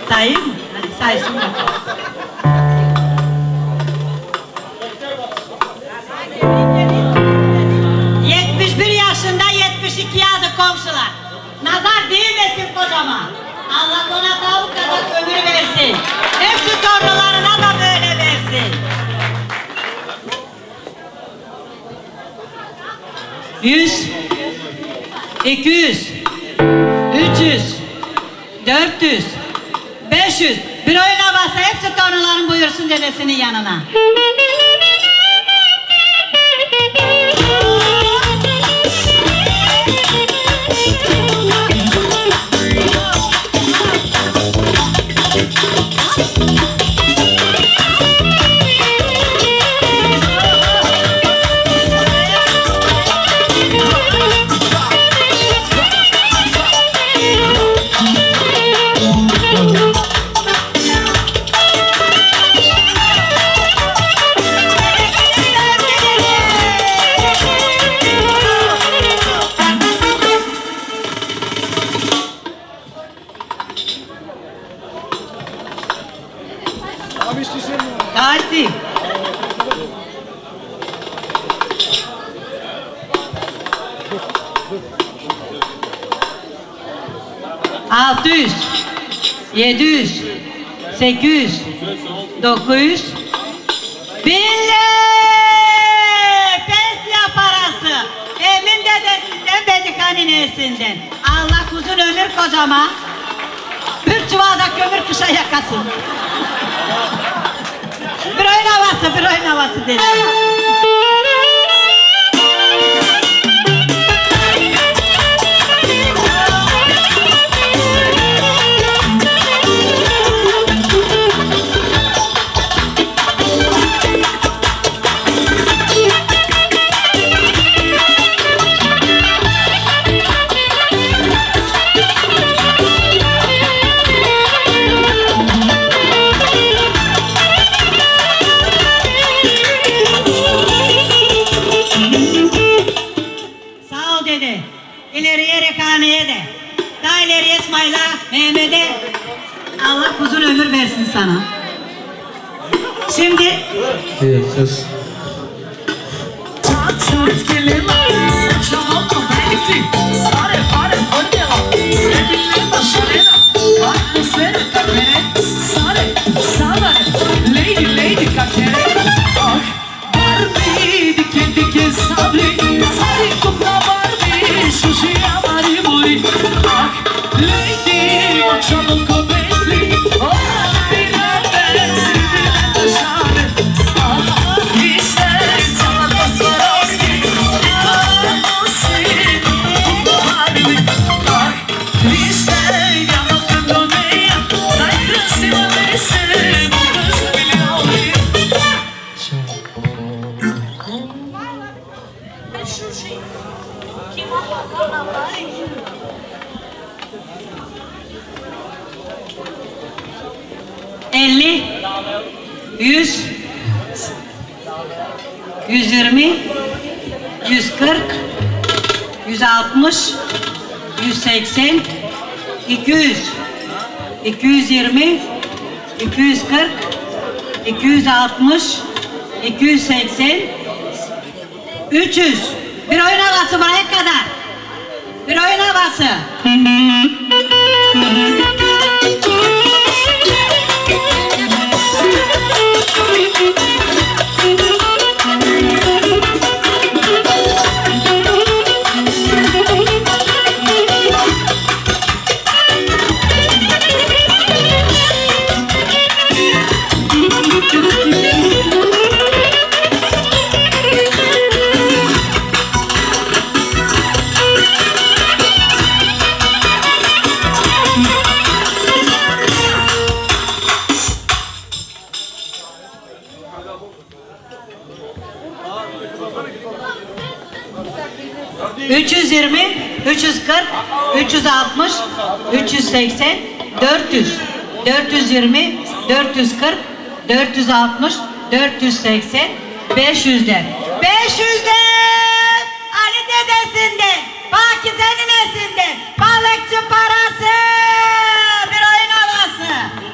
Sayayım mı? Hadi saysın bakalım. Yaşında 72 adı komşular. Nazar değmesin kocama. Allah ona tavuk kadar ömür versin. Hepsi torunlarına da böyle versin. 100, 200, 300, 400, 500. Bir oyuna bassa hepsi torunların buyursun dedesinin yanına. Hadi. 600, 700, 800, 900, 1000 pensiya parası. Emin dedesinden, Bedikani'nesinden. Allah uzun ömür kocama. Bir çuvalda kömür kışa yakasın. Bir oyun havası dedi. 'İleriye Rekhane'ye de, daha ileriye İsmail'a, Mehmet'e Allah uzun ömür versin sana. Şimdi sus. ...50, 100, 120, 140, 160, 180, 200, 220, 240, 260, 280, 300. Bir oyun havası buraya kadar. Bir oyun havası. 320, 340, 360, 380, 400, 420, 440, 460, 480, 500'den. 500'den! Ali dedesinden, Pakize'nin esinden, balıkçı parası, bir oyun havası.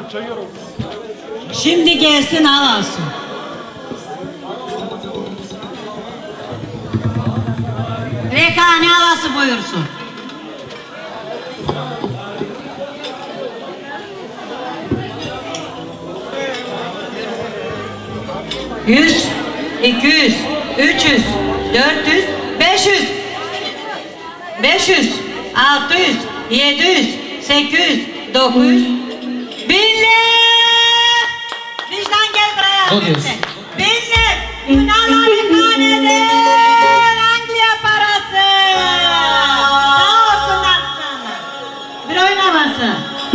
Şimdi gelsin havası. Rekhane havası buyursun. Yüz, 200, 300, 400, 500, 500, 600, 700, 800, 900, 1000'ler! Vicdan gel buraya. 1000'ler! Yunalar Rekhane'den Angliya parası! Sağ olsunlar sana. Bir oynaması.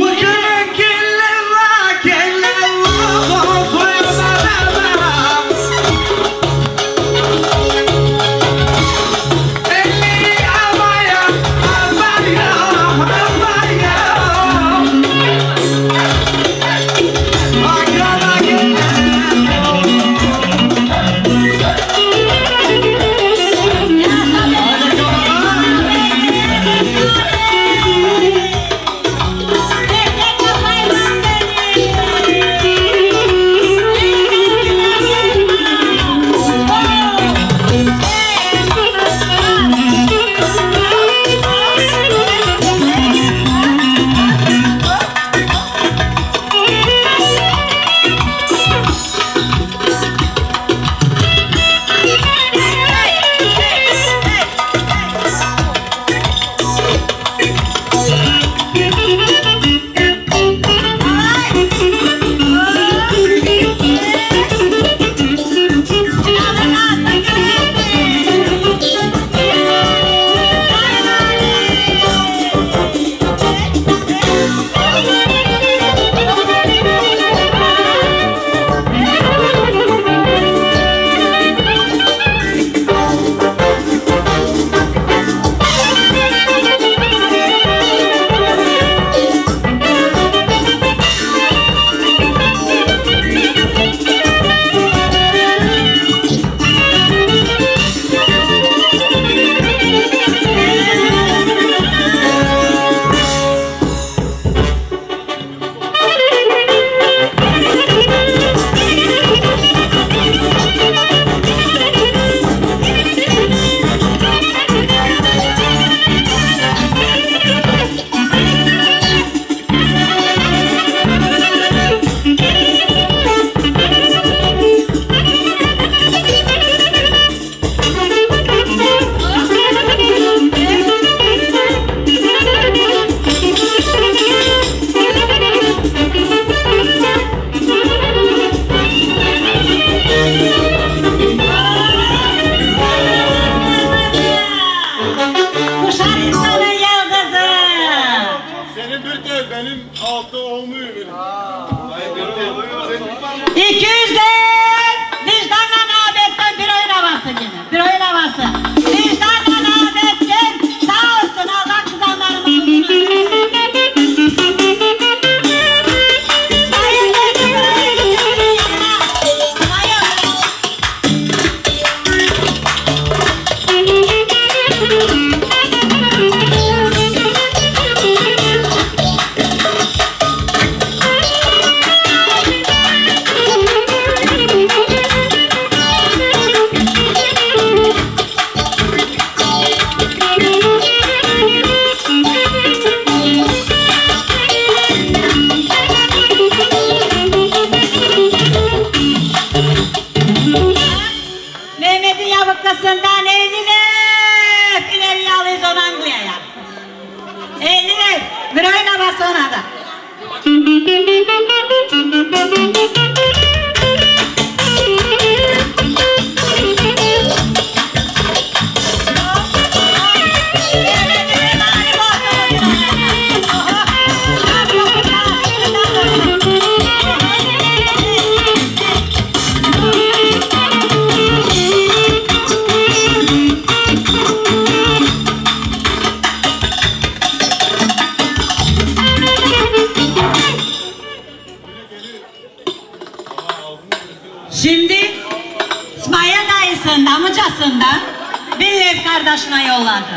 Şimdi İsmail dayısından, amcasından Billev kardeşine yolladı.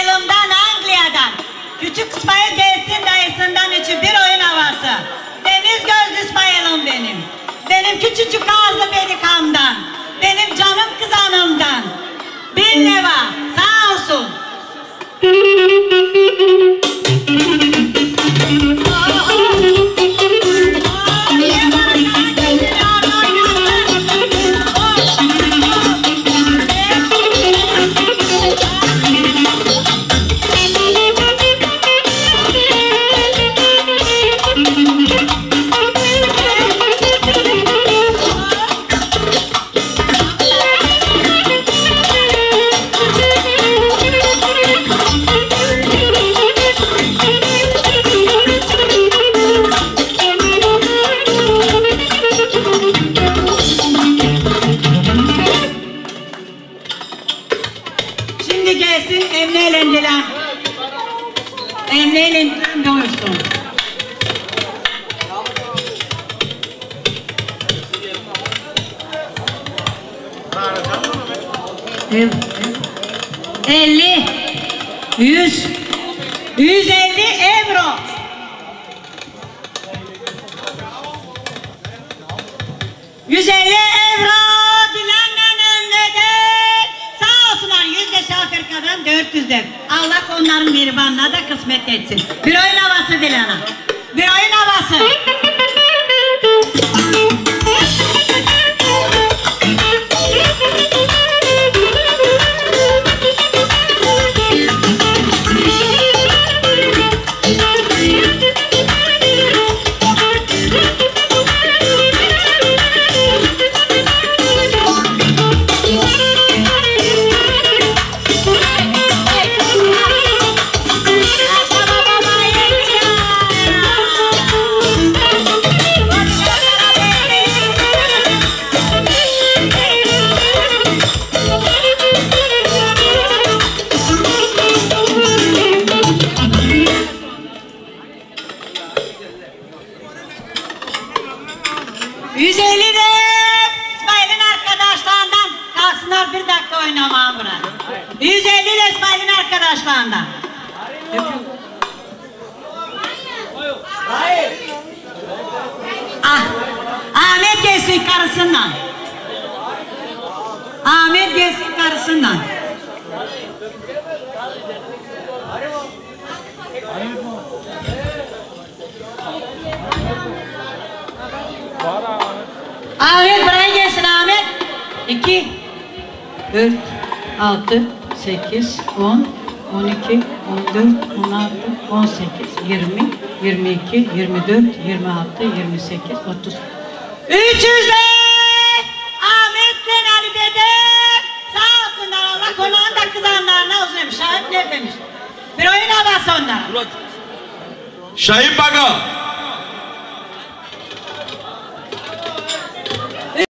İsmail'imden Anglia'dan. Küçük İsmail gelsin dayısından için bir oyun havası. Demir Deniz gözlü İsmail'im benim. Benim küçücük ağızlı bedikamdan. Benim canım kızanımdan. Bin leva sağ olsun. Şimdi gelsin Emne'yle Dilan. Emne'yle Dilan doğursun. Evet. 50 100 150 euro. Afrika'dan 400'den. Allah onların mihribanına da kısmet etsin. Bir oyun havası Dilan'a. Bir oyun havası. Bir dakika oynamam bırak. 150 de İsmail'in arkadaşlarından. Ah, Ahmet gelsin karısından. Ahmet gelsin karısından. Ahmet buraya gelsin Ahmet. 2 4 6 8 10 12 14 16 18 20 22 24 26 28 30 300'de Ahmet'le Ali dede sağ olsunlar Allah konağın da kızanlarına uzun demiş. Şahit ne demiş? Bir oyun havası onlara. Şahin Baga.